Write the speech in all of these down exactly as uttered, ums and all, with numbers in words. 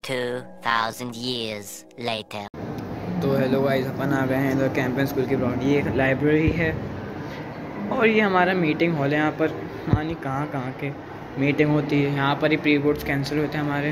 two thousand years later. तो hello guys, अपन आ गए हैं इधर कैंपन स्कूल के ग्राउंड। ये एक लाइब्रेरी है और ये हमारा मीटिंग हॉल है। यहाँ पर मानी कहाँ कहाँ के मीटिंग होती है। यहाँ पर ही प्री बोर्ड्स कैंसिल होते हैं हमारे।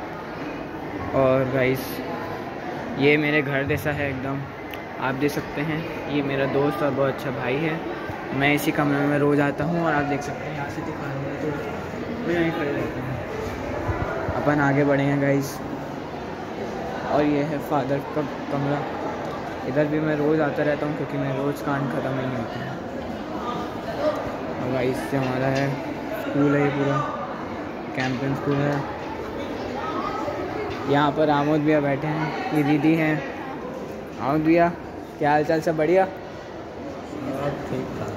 और गाइस ये मेरे घर जैसा है एकदम, आप देख सकते हैं। ये मेरा दोस्त और बहुत अच्छा भाई है। मैं इसी कमरे में रोज़ आता हूँ और आप देख सकते हैं यहाँ से दिखा रहा हूँ तो मैं यहीं खड़े रहता हूँ। अपन आगे बढ़े हैं गाइस। और ये है फादर का कमरा। इधर भी मैं रोज़ आता रहता हूँ क्योंकि मैं रोज़ कांड ख़त्म नहीं होता है। और गाइस से हमारा है स्कूल है, ये पूरा कैंपन स्कूल है। यहाँ पर आमोद भैया बैठे हैं, ये दीदी हैं। आमोद भैया क्या हाल चाल, सब बढ़िया? ठीक था।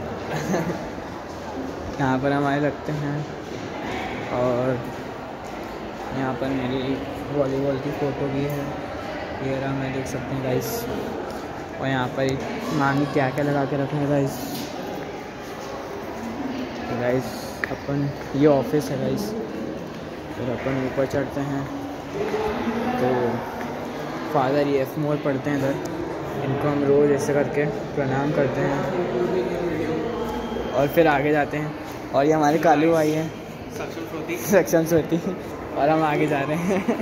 यहाँ पर हमारे लगते हैं। और यहाँ पर मेरी वॉलीबॉल की फ़ोटो भी है, ये रहा, मैं देख सकते हैं गाइस। और यहाँ पर मानी क्या क्या लगा के रखे हैं गाइस। गाइस अपन ये ऑफिस है गाइस। फिर अपन ऊपर चढ़ते हैं तो फादर ये एफ मोर पढ़ते हैं इधर। इनको हम रोज़ ऐसे करके प्रणाम करते हैं और फिर आगे जाते हैं। और ये हमारे कालू भाई हैं, सक्षम श्रुति, और हम आगे जा रहे हैं।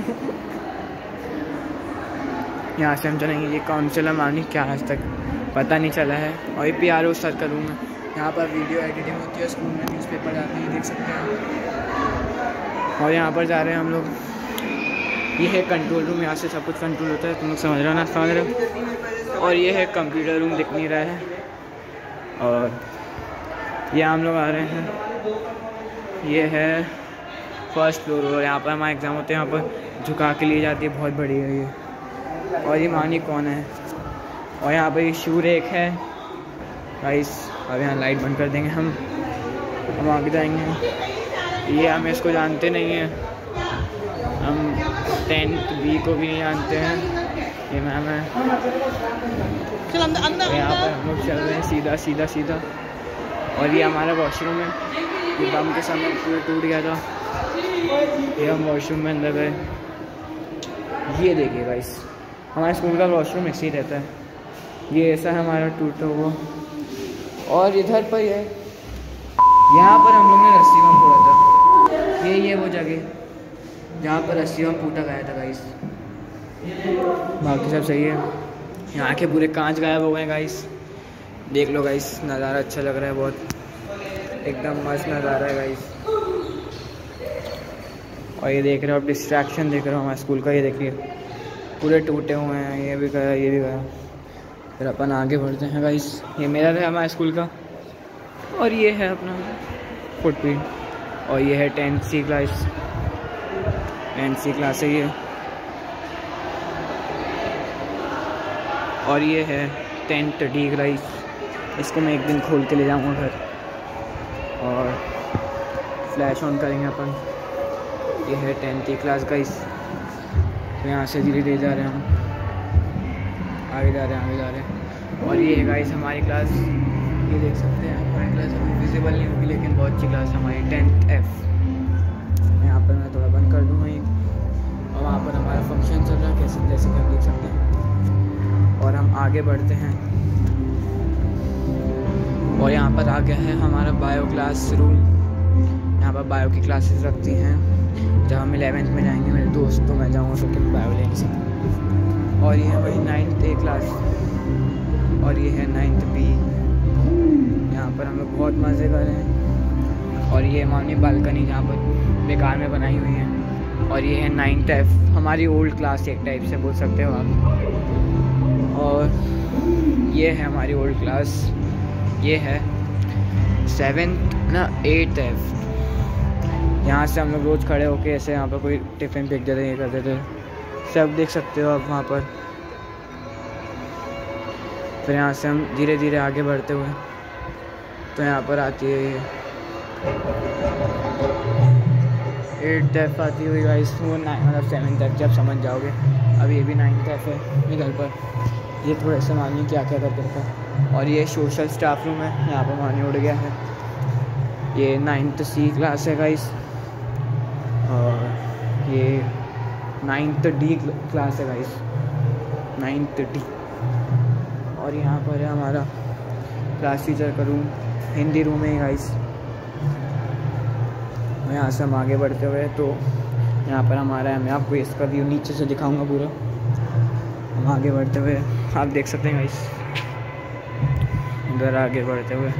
यहाँ से हम चलेंगे। ये काउंसिल है मानी, क्या आज तक पता नहीं चला है। और ये पी आर ओ सर करूँगा। यहाँ पर वीडियो एडिटिंग होती है स्कूल में, न्यूज़पेपर आते हैं, देख सकते हैं। और यहाँ पर जा रहे हैं हम लोग। ये है कंट्रोल रूम, यहाँ से सब कुछ कंट्रोल होता है। तुम लोग समझ रहे हो ना? समझ रहे हो? और ये है कंप्यूटर रूम, दिख नहीं रहा है। और ये हम लोग आ रहे हैं। ये है फर्स्ट फ्लोर और यहाँ पर हमारे एग्ज़ाम होते हैं। यहाँ पर झुका के लिए जाती है, बहुत बड़ी है ये। और ये मानी कौन है। और यहाँ पर ये शू रेक है गाइस। अब यहाँ लाइट बंद कर देंगे हम हम आगे जाएंगे। ये हम इसको जानते नहीं हैं, हम टेंथ बी को भी नहीं जानते हैं। ये मैम है। यहाँ पर हम लोग चल रहे हैं सीधा सीधा सीधा। और ये हमारा वॉशरूम है, ये बम के समय पूरा टूट गया था। ये हम वॉशरूम में अंदर गए। ये देखिए गाइस, हमारे स्कूल का वॉशरूम ऐसे ही रहता है। ये ऐसा है हमारा टूटा हुआ। और इधर पर ये यहाँ पर हम लोग ने रस्सी बम फोड़ा था। ये ये वो जगह जहाँ पर रस्सी बम फूटा गया था गाइस। बाकी सब सही है। यहाँ के पूरे कांच गायब हो गए गाइस। देख लो गाइस, नज़ारा अच्छा लग रहा है, बहुत एकदम मस्त नज़ारा है गाइस। और ये देख रहे हो आप, डिस्ट्रैक्शन देख रहे हो हमारे स्कूल का। ये देखिए पूरे टूटे हुए हैं, ये भी गया, ये भी गया। फिर अपन आगे बढ़ते हैं गाइस। ये मेरा है हमारे स्कूल का। और ये है अपना फुटप्रिंट। और ये है tenth C class, tenth C class है ये। और ये है टेंथ डी क्लास। इसको मैं एक दिन खोल के ले जाऊँगा घर और फ्लैश ऑन करेंगे अपन। ये है टेंथ की क्लास गाइस। तो यहाँ से धीरे धीरे जा रहे हैं हम, आगे जा रहे हैं आगे जा रहे हैं। और ये है गाइस हमारी क्लास, ये देख सकते हैं। हमारी क्लास अभी विजिबल नहीं होगी लेकिन बहुत अच्छी क्लास है हमारी, टेंथ एफ। यहाँ पर मैं थोड़ा बंद कर दूँगा। और वहाँ पर हमारा फंक्शन चल रहा है, कैसे जैसे कि आप देख सकते हैं। और हम आगे बढ़ते हैं। और यहाँ पर आ गया है हमारा बायो क्लास रूम। यहाँ पर बायो की क्लासेस रखती हैं। जब हम इलेवेंथ में जाएंगे, मेरे दोस्त तो मैं जाऊँगा क्योंकि मैं बायो ले नहीं सकता। और ये है वही नाइन्थ ए क्लास। और ये है नाइन्थ बी। यहाँ पर हम लोग बहुत मज़े कर रहे हैं। और ये मानी बालकनी जहाँ पर बेकार में बनाई हुई है। और ये है नाइन्थ एफ, हमारी ओल्ड क्लास एक टाइप से बोल सकते हो आप। और ये है हमारी ओल्ड क्लास। ये है सेवेंथ ना एट्थ एफ। यहाँ से हम लोग रोज़ खड़े होके ऐसे यहाँ पर कोई टिफ़िन फेंक देते, ये कर देते, सब देख सकते हो आप वहाँ पर। फिर यहाँ से हम धीरे धीरे आगे बढ़ते हुए तो यहाँ पर आती है ये एट्थ एफ आती हुई गाइस। वो नाइन मतलब सेवन्थ एफ जब समझ जाओगे। अब ये भी नाइन्थ एफ है निकल पर। ये थोड़े से मानिए क्या क्या करके रखा है। और ये सोशल स्टाफ रूम है, यहाँ पर मानी उड़ गया है। ये नाइन्थ सी क्लास है गाइस। और ये नाइन्थ डी क्लास है गाइस, नाइन्थ डी। और यहाँ पर है हमारा क्लास टीचर का रूम, हिंदी रूम है गाइस। यहाँ से हम आगे बढ़ते हुए तो यहाँ पर हमारा है, मैं आपको इसका व्यू नीचे से दिखाऊंगा पूरा। हम आगे बढ़ते हुए आप देख सकते हैं गाइस, इधर आगे बढ़ते हुए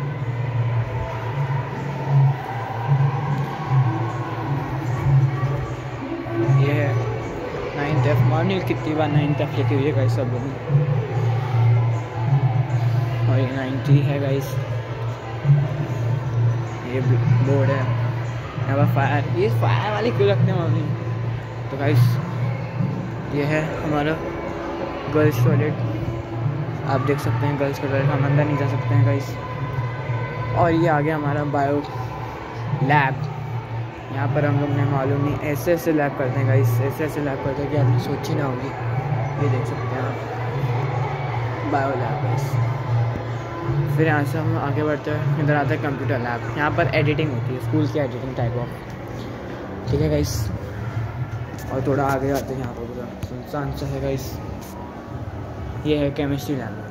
ये है नाइन्थ एफ। मानिए कितनी बार नाइन्थ एफ लिखी हुई है गाइस सब लोगों। और ये नाइन्टी है गाइस, ये बोर्ड है। यहाँ पर फायर, ये फायर वाली क्यों रखते हैं मम्मी? तो गाइस ये है हमारा गर्ल्स टॉयलेट, आप देख सकते हैं गर्ल्स का टॉयलेट, हम अंदर नहीं जा सकते हैं गाइस। और ये आ गया हमारा बायो लैब। यहाँ पर हम लोग ने मालूम नहीं ऐसे ऐसे लैब करते हैं गाइस, ऐसे ऐसे लैब करते हैं कि आपने सोची ना होगी। ये देख सकते हैं आप बायो लैब गाइस। फिर यहाँ से हम आगे बढ़ते हैं, इधर आता है कंप्यूटर लैब। यहाँ पर एडिटिंग होती है, स्कूल की एडिटिंग टाइप ऑफ, ठीक है गाइस। और थोड़ा आगे आते हैं, यहाँ पर पूरा सुनसान सा है गाइस। ये है केमिस्ट्री लैब,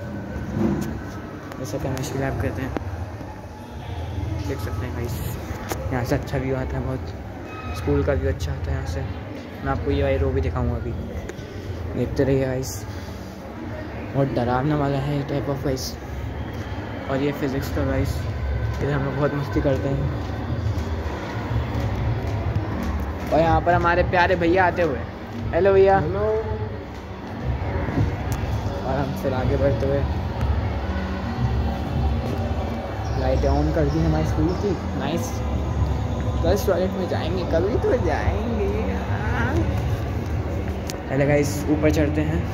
जैसे केमिस्ट्री लैब कहते हैं, देख सकते हैं गाइस। यहाँ से अच्छा व्यू आता है, बहुत स्कूल का व्यू अच्छा आता है यहाँ से। मैं आपको ये वाली रो भी दिखाऊंगा अभी, देखते रहिए गाइस। बहुत डरावने वाला है ये टाइप ऑफ गाइस। और ये फिज़िक्स का गाइस, इधर हम लोग बहुत मस्ती करते हैं। और यहाँ पर हमारे प्यारे भैया आते हुए, हेलो भैया। हेलो। और हम फिर आगे बढ़ते हुए लाइटें ऑन कर दी हमारे स्कूल की, नाइस। गर्ल्स टॉयलेट में जाएंगे कभी तो जाएंगे। हेलो गाइस, ऊपर चढ़ते हैं।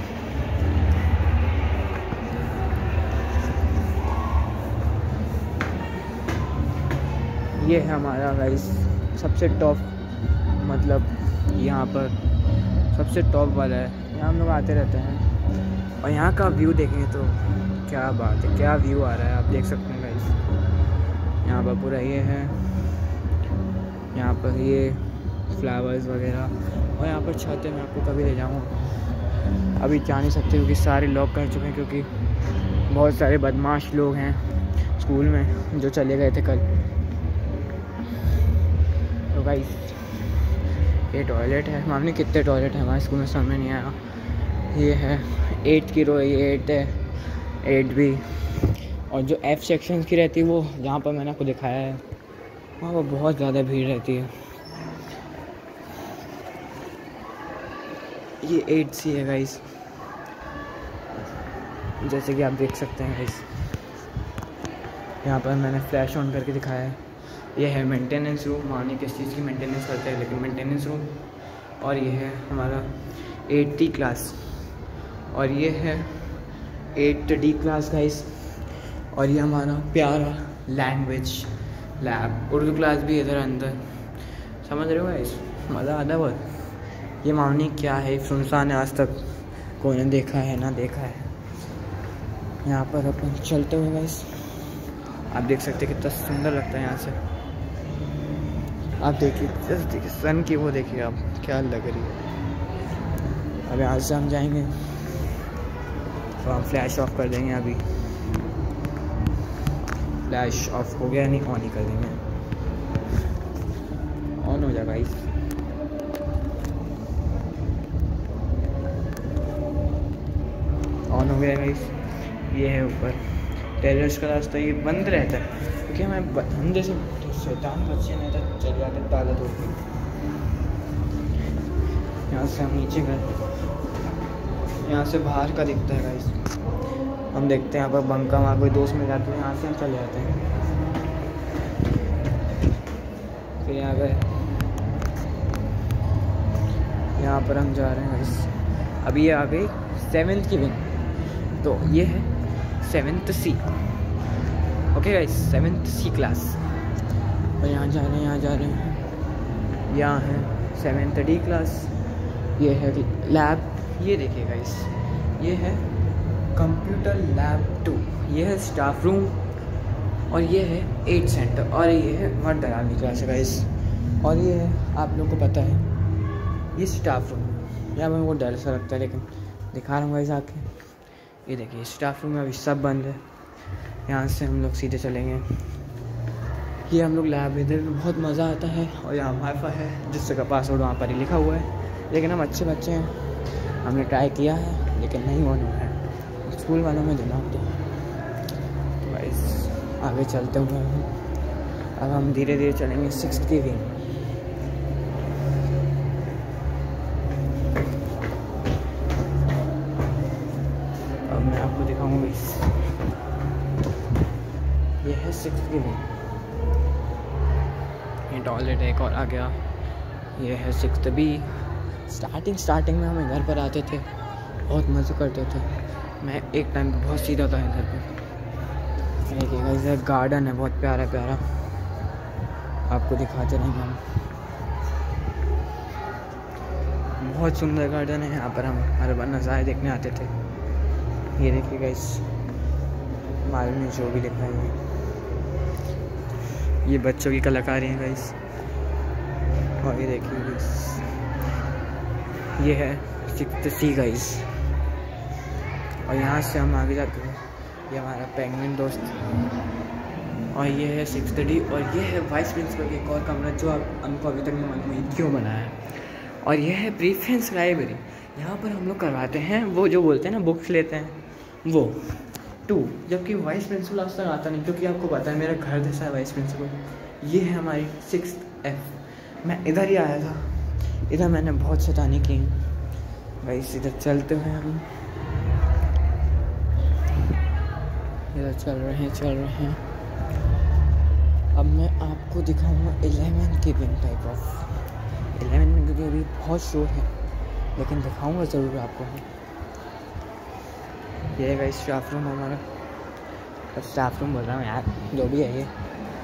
ये है हमारा गाइस सबसे टॉप, मतलब यहाँ पर सबसे टॉप वाला है, यहाँ हम लोग आते रहते हैं। और यहाँ का व्यू देखेंगे तो क्या बात है, क्या व्यू आ रहा है, आप देख सकते हैं गाइस। यहाँ पर पूरा ये है, यहाँ पर ये फ्लावर्स वगैरह। और यहाँ पर छत है, मैं आपको कभी ले जाऊँगा, अभी जा नहीं सकते क्योंकि सारे लॉक कर चुके हैं, क्योंकि बहुत सारे बदमाश लोग हैं स्कूल में जो चले गए थे कल। तो गाइस ये टॉयलेट है, मामले कितने टॉयलेट है हमारे स्कूल में समझ में नहीं आया। ये है एट्थ की रो, ये एट है, एट भी। और जो एफ सेक्शन की रहती है वो जहाँ पर मैंने आपको दिखाया है वहाँ पर बहुत ज़्यादा भीड़ रहती है। ये एट सी है गाइस, जैसे कि आप देख सकते हैं गाइस। यहाँ पर मैंने फ्लैश ऑन करके दिखाया है। ये है मेंटेनेंस रूम, माने किस चीज़ की मेंटेनेंस करते हैं, लेकिन मेंटेनेंस रूम। और ये है हमारा एट्थ क्लास, और ये है एट्थ डी क्लास गाइस। और ये हमारा प्यारा लैंग्वेज लैब, उर्दू क्लास भी इधर अंदर, समझ रहे हो गाइस, मज़ा आता है बहुत। ये मामनी क्या है, सुनसान है, आज तक कोई ने देखा है ना देखा है। यहाँ पर अपन चलते हुए गाइस, आप देख सकते हैं कितना सुंदर लगता है यहाँ से। आप देखिए, जस्ट देखिए सन की वो देखिए आप, क्या लग रही है। अब यहाँ से हम जाएंगे तो हम फ्लैश ऑफ कर देंगे। अभी फ्लैश ऑफ हो गया, नहीं ऑन ही कर देंगे, ऑन हो जाएगा गाइस। ऑन हो गया गाइस। ये है ऊपर टेरेस का रास्ता, ये बंद रहता है क्योंकि हमें बंदे से शैतान बच्चे नहीं तो चल जाते ताला तोड़ के। यहाँ से हम नीचे गए, यहाँ से बाहर का दिखता है गाइस। हम देखते हैं यहाँ पर बंका, वहाँ कोई दोस्त मिल जाते हैं, यहाँ से हम चले जाते हैं। फिर यहाँ गए, यहाँ पर हम जा रहे हैं गाइस। अभी ये आ गई सेवेंथ की विंग, तो ये है seventh C, okay guys, seventh C class. और यहाँ जा रहे हैं, यहाँ जा रहे हैं, यहाँ है सेवेंथ डी क्लास। ये है लैब, ये देखिए गाइस, ये है कंप्यूटर लैब टू, ये है स्टाफ रूम, और ये है एट सेंटर, और ये है बहुत डरावनी क्लास है गाइस। और ये है, आप लोगों को पता है ये स्टाफ रूम है। यहाँ पर मेरे को डर सा लगता है लेकिन दिखा रहा हूँ गाइस आके। ये देखिए स्टाफ रूम में अभी सब बंद है। यहाँ से हम लोग सीधे चलेंगे। ये हम लोग लैब इधर में बहुत मज़ा आता है और यहाँ वाईफाई है जिस जगह पासवर्ड वहाँ पर ही लिखा हुआ है। लेकिन हम अच्छे बच्चे हैं, हमने ट्राई किया है लेकिन नहीं ऑन हुआ है। स्कूल वालों में देना होता है। तो गाइस आगे चलते हुए अब हम धीरे धीरे चलेंगे सिक्स्थ की विंग। अब मैं आपको दिखाऊंगा इस ये है सिक्स्थ की विंग। ये टॉयलेट एक और आ गया। ये है सिक्स्थ बी। स्टार्टिंग स्टार्टिंग में हम इधर पर आते थे, बहुत मज़े करते थे। मैं एक टाइम पे बहुत सीधा था इधर पे। देखिएगा इधर गार्डन है बहुत प्यारा प्यारा, आपको दिखाते रहेंगे हम। बहुत सुंदर गार्डन है। यहाँ पर हम हर बार नज़ारे देखने आते थे। ये देखिएगा इस माल में जो भी लिखा है, ये बच्चों की कलाकारी है गाइस। और ये देखिए गाइस, ये है सिक्स्थ सी गाइस। और यहाँ से हम आगे जाते हैं। ये हमारा पेंगुइन दोस्त। और ये है सिक्स्थ डी। और ये है वाइस प्रिंसिपल का एक और कमरा जो आप हमको अभी तक नहीं मालूम है क्यों बनाया है। और ये है प्रीफ्रेंस लाइब्रेरी। यहाँ पर हम लोग करवाते हैं वो जो बोलते हैं ना बुक्स लेते हैं वो टू, जबकि वाइस प्रिंसिपल आज तक आता नहीं, क्योंकि आपको पता है मेरा घर जैसा है वाइस प्रिंसिपल। ये है हमारी सिक्स्थ एफ। मैं इधर ही आया था, इधर मैंने बहुत शैतानी की है गाइस। इधर चलते हुए हम इधर चल रहे हैं चल रहे हैं अब मैं आपको दिखाऊंगा इलेवन के विंग टाइप ऑफ इलेवन में, क्योंकि अभी बहुत शोर है लेकिन दिखाऊंगा ज़रूर आपको। ये है गाइस स्टाफ रूम हमारा। स्टाफ रूम बोल रहा हूँ यार, जो भी है ये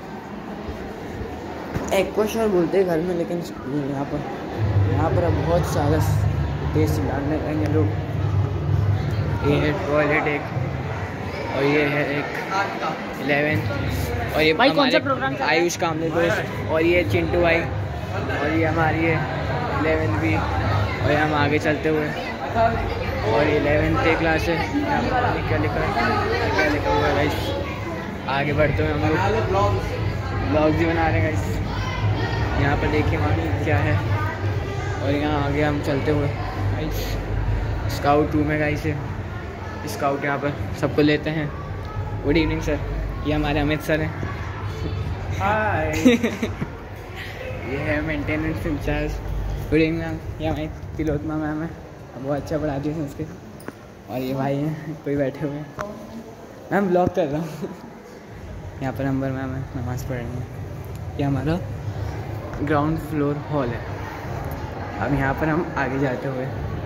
एक्वाशॉर बोलते हैं घर में, लेकिन यहाँ पर यहाँ पर अब बहुत सारा टेस्ट डालने रहेंगे लोग। ये है टॉयलेट एक, और ये है एक इलेवन, और ये हमारे आयुष कामले दोस्त, और ये चिंटू भाई, और ये हमारी है इलेवन भी। और ये हम आगे चलते हुए, और ये इलेवेंथ ए क्लास है। यहाँ पर क्या लिखा है क्या लिखा हुआ है गाइस। आगे बढ़ते हुए हम लोग ब्लॉग भी बना रहे हैं गाइस। यहाँ पर देखिए वहाँ क्या है। और यहाँ आगे हम चलते हुए गाइस स्काउट रूम है गाइस। स्काउट यहाँ पर सबको लेते हैं। गुड इवनिंग सर, ये हमारे अमित सर हैं। हाय ये है maintenance incharge. Good evening ma'am, ये हमारी तिलोत्मा मैम है, बहुत अच्छा पढ़ाती है संस्कृत। और ये भाई हैं कोई बैठे हुए हैं। मैम ब्लॉग कर रहा हूँ। यहाँ पर नंबर मैम है, नमाज़ पढ़ रही है। ये हमारा ग्राउंड फ्लोर हॉल है। अब यहाँ पर हम आगे जाते हुए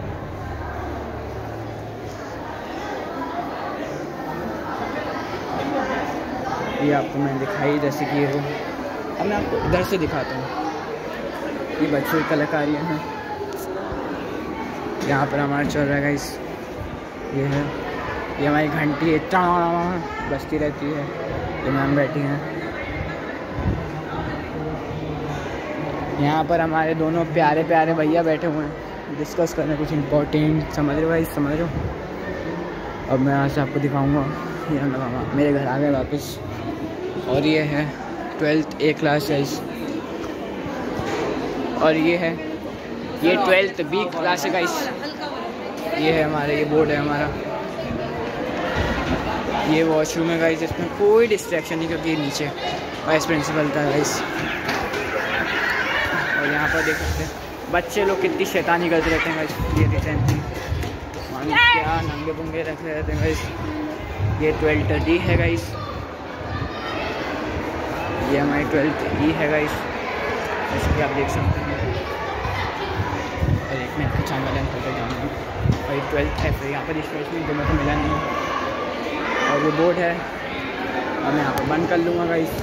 ये आपको मैं दिखाई जैसे कि ये रूम। अब मैं आपको इधर से दिखाता हूँ। ये बच्चों की कलाकारियाँ हैं। यहाँ पर हमारा चल रहा है गाइस। ये है ये हमारी घंटी है, टाँ बजती रहती है। ये मैम बैठी हैं। यहाँ पर हमारे दोनों प्यारे प्यारे भैया बैठे हुए हैं, डिस्कस कर रहे हैं कुछ इम्पोर्टेंट। समझ रहे हो भाई, समझ रहे हो। अब मैं यहाँ से आपको दिखाऊंगा। ये हम लोग मेरे घर आ गए वापस। और ये है ट्वेल्थ ए क्लास है। और ये है ये ट्वेल्थ बी क्लास है गाइस। ये है हमारे ये बोर्ड है हमारा। ये वॉशरूम है गाइस, इसमें कोई डिस्ट्रैक्शन नहीं क्योंकि नीचे वाइस प्रिंसिपल था गाइस। और यहाँ पर देख सकते हैं बच्चे लोग कितनी शैतानी करते रहते हैं गाइस। ये रिसेंटली क्या नंगे पुंगे रखे रहते हैं गाइस। ये ट्वेल्थ डी है गाइस। ये हमारी ट्वेल्थ ई है गाइस, जैसे कि आप देख सकते हैं। और एक मैं अच्छा वाला करके जाऊँगा। और ये ट्वेल्थ है, फिर यहाँ पर स्टेशनरी जो मेरे को मिला नहीं है। और ये बोर्ड है, और मैं यहाँ पर बंद कर लूँगा गाइस।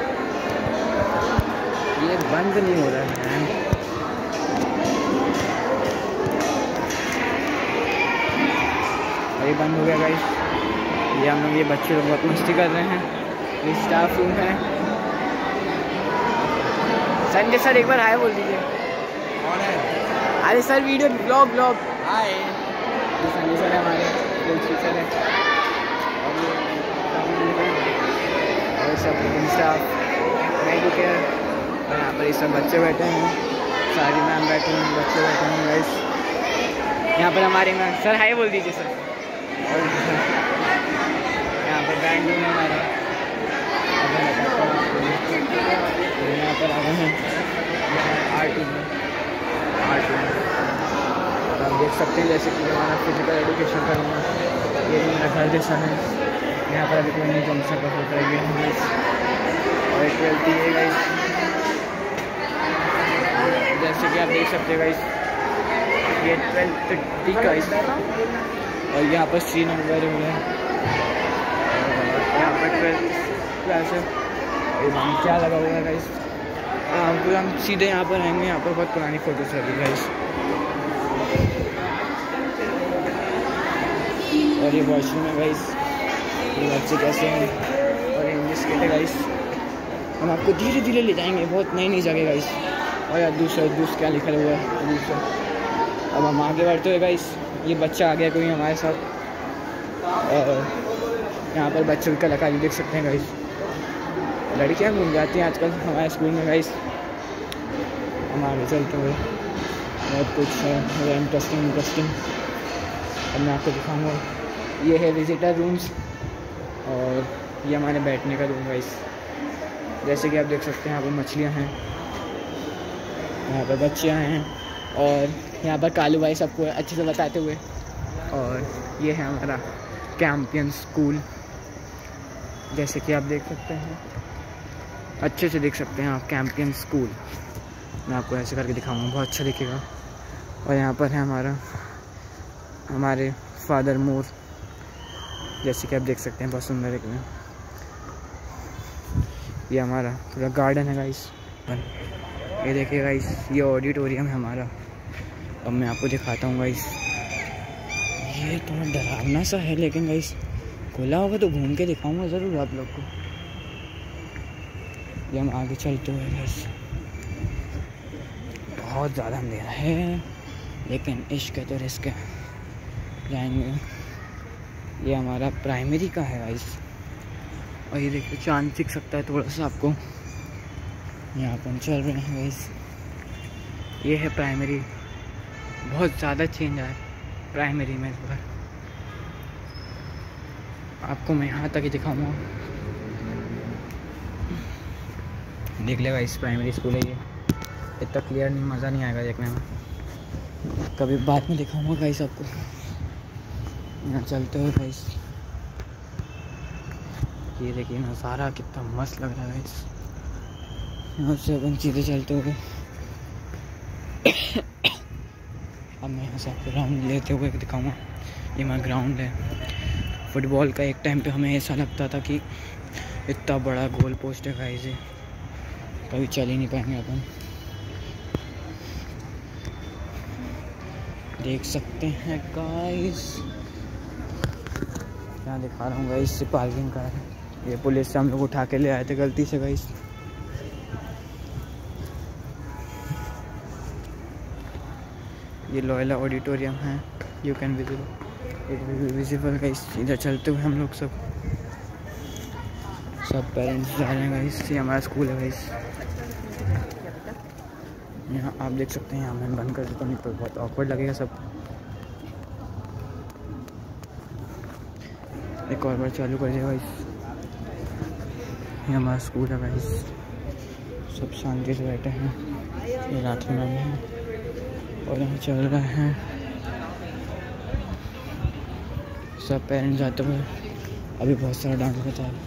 ये बंद नहीं हो रहा है। और ये बंद हो गया गाइस। ये हम लोग ये बच्चे लोग बहुत मस्ती कर रहे हैं। ये स्टाफ रूम है। संजय सर एक बार हाय बोल दीजिए। कौन है? अरे sir video blog blog hi Sanjay sir है हमारे सर है और सब स्टाफ मेडिकेयर और यहाँ पर ये सब बच्चे बैठे हैं, सारी मैम बैठे हैं, बच्चे बैठे हैं गाइस। यहाँ पर हमारे मैम सर हाय बोल दीजिए सर। और यहाँ पर बैंड रूम है हमारा, यहाँ पर आ गए हैं आर्ट रूम में। आर्ट रूम आप देख सकते हैं जैसे कि हमारा फिजिकल एजुकेशन का रूम है, ये भी मेरा घर जैसा है। यहाँ पर अभी कोई नहीं जम सकता होता है ये और ट्वेल्थ ये गाइस जैसे कि आप देख सकते हैं गाइस ये ट्वेल्थ टी का और यहाँ पर सी नंबर हो रहा है। यहाँ पर ट्वेल्थ क्लास है, क्या लगा हुआ है गाइस। पूरा हम सीधे यहाँ पर आएंगे, यहाँ पर बहुत पुरानी फोटोज लगी गाइस। और ये वॉशरूम है गाइस, ये बच्चे कैसे हैं और इंग्लिश के गाइस हम आपको धीरे धीरे ले जाएंगे, बहुत नई नई जगह गाइस। और यार दूसरा दूसरा क्या लिखा हुआ है दूसरा। अब हम आगे बढ़ते हुए गाइस, ये बच्चा आ गया कोई हमारे साथ और यहाँ पर बच्चों की कलाकारी देख सकते हैं गाइस। लड़कियाँ घूम जाती हैं आजकल हमारे स्कूल में गाइस। हम आगे चलते हुए बहुत कुछ है इंटरेस्टिंग इंटरेस्टिंग अब मैं आपको दिखाऊंगा। ये है विजिटर रूम्स और ये हमारे बैठने का रूम गाइस। जैसे कि आप देख सकते हैं यहाँ पर मछलियाँ हैं, यहाँ पर बच्चियाँ हैं और यहाँ पर कालू भाई सबको अच्छे से बताते हुए। और ये है हमारा कैंपियन स्कूल, जैसे कि आप देख सकते हैं, अच्छे से देख सकते हैं आप कैंपियन स्कूल। मैं आपको ऐसे करके दिखाऊंगा, बहुत अच्छा दिखेगा। और यहाँ पर है हमारा हमारे फादर मोर, जैसे कि आप देख सकते हैं बहुत सुंदर एक में। ये हमारा पूरा गार्डन है गाइस। ये देखिए गाइस, ये ऑडिटोरियम है हमारा। अब मैं आपको दिखाता हूँ गाइस। ये थोड़ा डरावना सा है लेकिन गाइस खुला होगा तो घूम के दिखाऊंगा ज़रूर आप लोग को। ये हम आगे चलते हुए गाइस, बहुत ज़्यादा अंधेरा है लेकिन इश्क है तो रिस्क है, जाएंगे। ये हमारा प्राइमरी का है गाइस। और ये देखिए चांद दिख सकता है थोड़ा सा आपको। यहाँ पर चल रहे हैं गाइस। ये है प्राइमरी, बहुत ज़्यादा चेंज आया प्राइमरी में इस बार। आपको मैं यहाँ तक ही दिखाऊंगा, देख लेगा। इस प्राइमरी स्कूल है ये, इतना क्लियर नहीं, मज़ा नहीं आएगा देखने में, कभी बाद में दिखाऊंगा गाइस आपको। यहाँ चलते हुए गाइस, ये देखिए नज़ारा कितना मस्त लग रहा है गाइस। यहाँ से अपन सीधे चलते हुए अब मैं यहाँ से आपको राउंड लेते हुए दिखाऊंगा। ये हमारा ग्राउंड है फुटबॉल का। एक टाइम पे हमें ऐसा लगता था कि इतना बड़ा गोल पोस्ट है गाइस, कभी चल ही नहीं पाएंगे अपन। देख सकते हैं गाइस, यहाँ दिखा रहा हूँ गाइस, से पार्किंग का है। ये पुलिस से हम लोग उठा के ले आए थे गलती से गाइस। ये लॉयला ऑडिटोरियम है, you can visible visible guys. इधर चलते हुए हम लोग सब सब पेरेंट्स जा रहे हैं गाइस। ये हमारा स्कूल है गाइस। यहाँ आप देख सकते हैं, यहाँ मैं बंद कर देता हूँ, पर बहुत ऑकवर्ड लगेगा सब। एक और बार चालू कर दिया गाइस। ये हमारा स्कूल है गाइस, सब शांति से बैठे हैं। ये राखी मैम है और यहाँ चल रहा है सब पेरेंट्स जाते हुए। अभी बहुत सारा डांस बचा है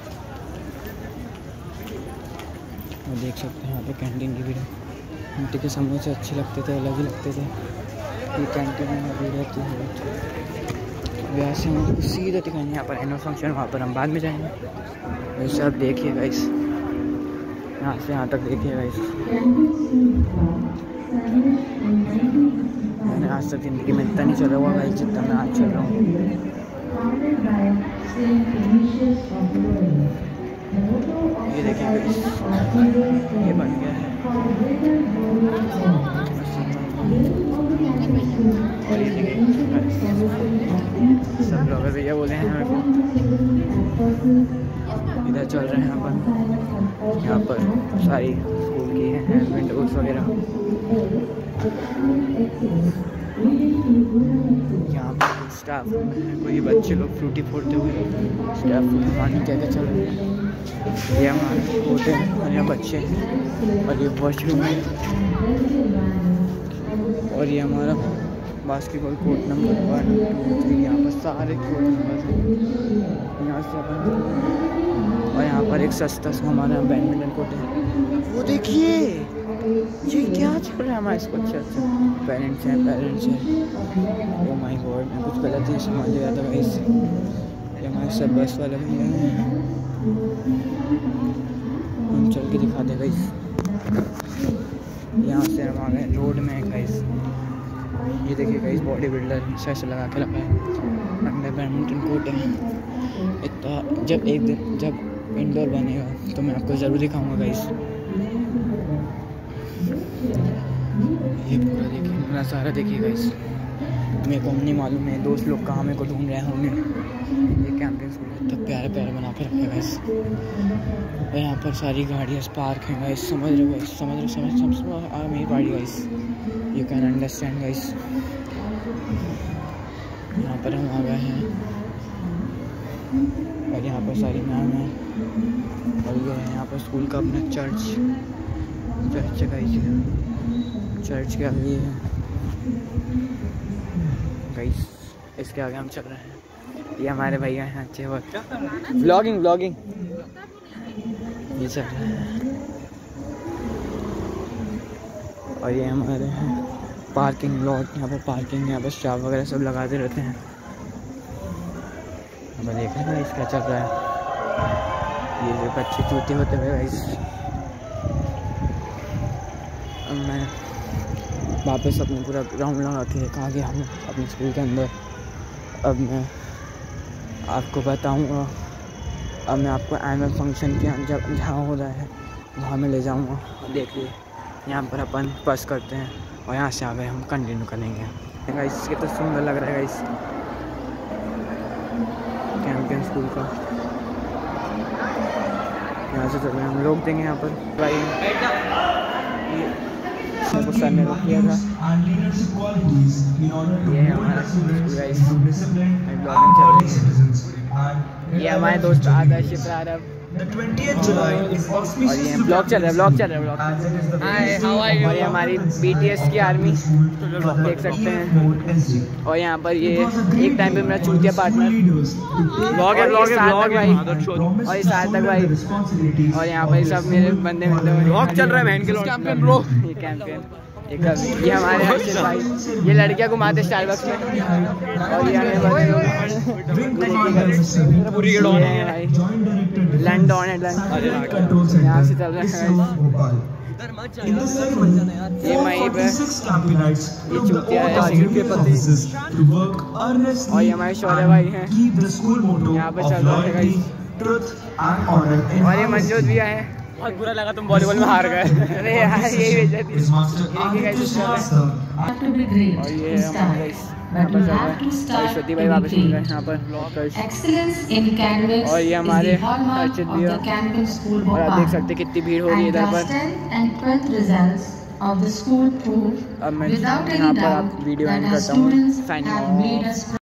और देख सकते हैं यहाँ पे कैंटीन की भीड़। आंटी के समोसे अच्छे लगते थे, अलग ही लगते थे। ये कैंटीन में भीड़ रहती है। यहाँ से हम सीधा दिखाएंगे, यहाँ पर एनुअल फंक्शन, वहाँ पर हम बाद में जाएंगे। वैसे आप देखिए गाइस, यहाँ से यहाँ तक देखिए गाइस। मैंने आज तक ज़िंदगी में इतना नहीं चला हुआ गाइस जितना मैं आज चल रहा हूँ। ये देखिए गाइस, ये बन गया है। पर भैया बोले हैं मेरे को। इधर चल रहे हैं अपन, यहाँ पर सारी स्कूल की हैं विंडोज वगैरह। यहाँ पर स्टाफ रूम है, कोई बच्चे लोग फ्रूटी फोड़ते हुए स्टाफ रूम में पानी क्या क्या चल रहे हैं। ये हमारे होते हैं और यहाँ बच्चे हैं और ये वॉशरूम है और ये हमारा basketball court number one two three. यहाँ पर सारे कोर्ट नंबर हैं यहाँ से अपन। और यहाँ पर एक सस्ता सा हमारा बैडमिंटन कोर्ट है। वो देखिए ये क्या चल रहा है हमारे इसको। अच्छा अच्छा पेरेंट्स हैं पेरेंट्स हैं। ओ माय गॉड मैं कुछ गलत ही समझ गया था भाई। ये हमारे सब बस वाले भैया हैं, हम चल के दिखाते हैं गाइस। यहाँ से हम आ गए रोड में गाइस। ये देखिए गाइस बॉडी बिल्डर ऐसे लगा के रखा है, अंदर बैडमिंटन कोर्ट है। इतना जब एक दिन जब इंडोर बनेगा तो मैं आपको ज़रूर दिखाऊंगा गाइस। ये पूरा देखिए मेरा सारा देखिए गाइस। मेरे को नहीं मालूम है दोस्त लोग कहाँ मेरे को ढूंढ रहे होंगे। ये कैंपिंग स्कूल इतना प्यारे प्यारे बना के रखे गाइस। और यहाँ पर सारी गाड़ियाँ पार्क हैं गाइस। समझ रहे हो गाइस, समझ रहे समझ समझ आ मेरी गाड़ी guys. You can understand guys. यहाँ पर हम आ गए हैं और यहाँ पर सारी मैम हैं और ये है यहाँ पर स्कूल का अपना चर्च चर्च गाइस। चर्च के आगे है गाइस, इसके आगे हम चल रहे हैं। ये हमारे भैया हैं अच्छे बहुत व्लॉगिंग व्लॉगिंग ये चल रहा है। और ये हमारे हैं पार्किंग लॉट। यहाँ पर पार्किंग यहाँ पर स्टाफ वगैरह सब लगाते रहते हैं। अब देख रहे हैं इसका चल रहा है। ये जो बच्चे चूते होते हुए गाइस। अब मैं वापस अपने पूरा ग्राउंड लगा के कहा गया हूँ अपने स्कूल के अंदर। अब मैं आपको बताऊँगा, अब मैं आपको एनुअल फंक्शन के जब जहाँ हो रहा है वहाँ मैं ले जाऊँगा। देखिए यहाँ पर अपन पास करते हैं और यहाँ से आगे हम कंटिन्यू करेंगे गाइस। कितना सुंदर लग रहा है गाइस कैंपियन स्कूल का। यहाँ से चल रहे हैं हम लोग देंगे यहाँ पर भाई। को सर ने रोक दिया था। ये हमारा गाइस ब्लॉगिंग चल रही है। ये हमारे दोस्त आदर्श प्रारंभ और ये ब्लॉग चल रहा है ब्लॉग चल रहा है ब्लॉग। और ये हमारी बीटीएस की आर्मी देख सकते हैं। और यहाँ पर ये एक टाइम पे मेरा चूतिया पार्टनर ब्लॉग है ब्लॉग है ब्लॉग भाई और ये सार्थक भाई। और यहाँ पर सब मेरे बंदे बंदे ब्लॉग चल रहा है बहन के कैंपेन ब्रो। ये कैंपेन एक ये हमारे हर्षित भाई ये लड़कियां घुमाते स्टारबक्स में। और ये हमें पूरी भाई लैंड ऑन है यहाँ से चल रहा है। ये मई पे ये चूतिया है और ये हमारे शौर्य भाई हैं यहाँ पे चल रहा है गाइस। और ये मंजूद भी आए। बहुत बुरा लगा तुम वॉलीबॉल में हार गए। अरे यार यही वजह थी। और ये हमारे सरस्वती भाई वापस मिल गए यहाँ पर। और ये हमारे हर्षित भी और आप देख सकते कितनी भीड़ हो रही है इधर पर। अब मैं यहाँ पर आप वीडियो एंड करता हूँ। Signing of.